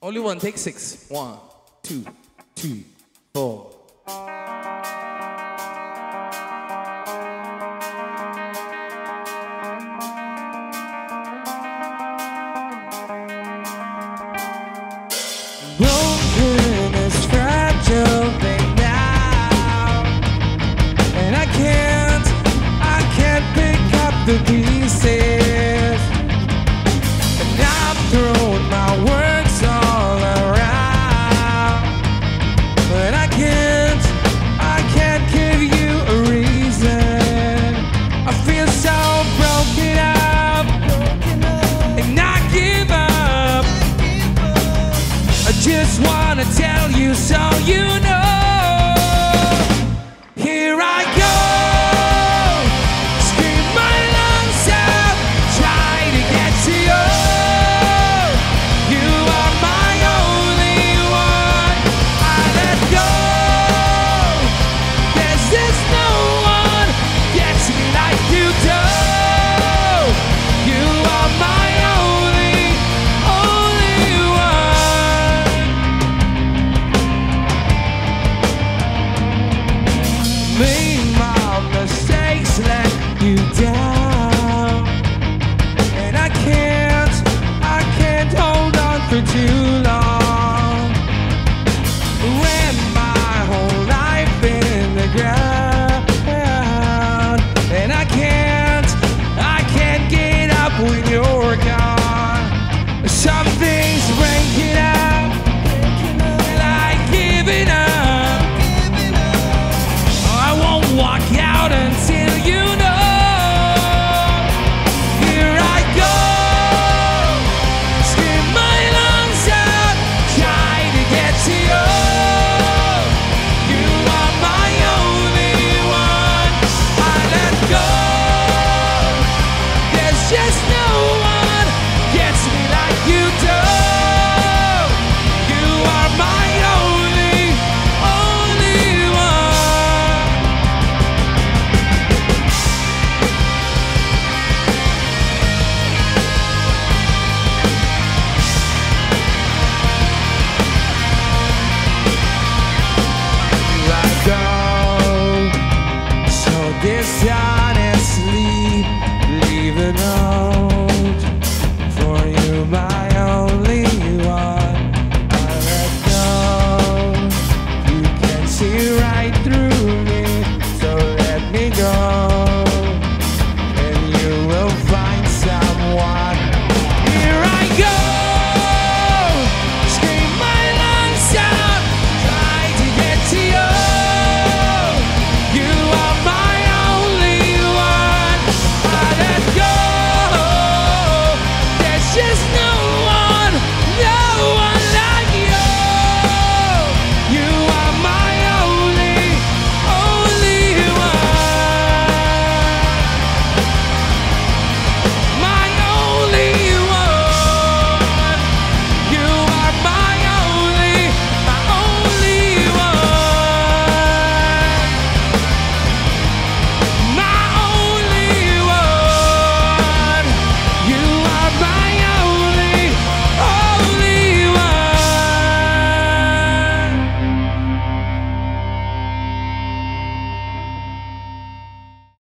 Only one, take 6. 1, 2, 3, 4. Broken is fragile thing now, and I can't pick up the pieces, and I've thrown my words all around, but I can't give you a reason. I feel so broken up, and I give up. I just wanna tell you so you know.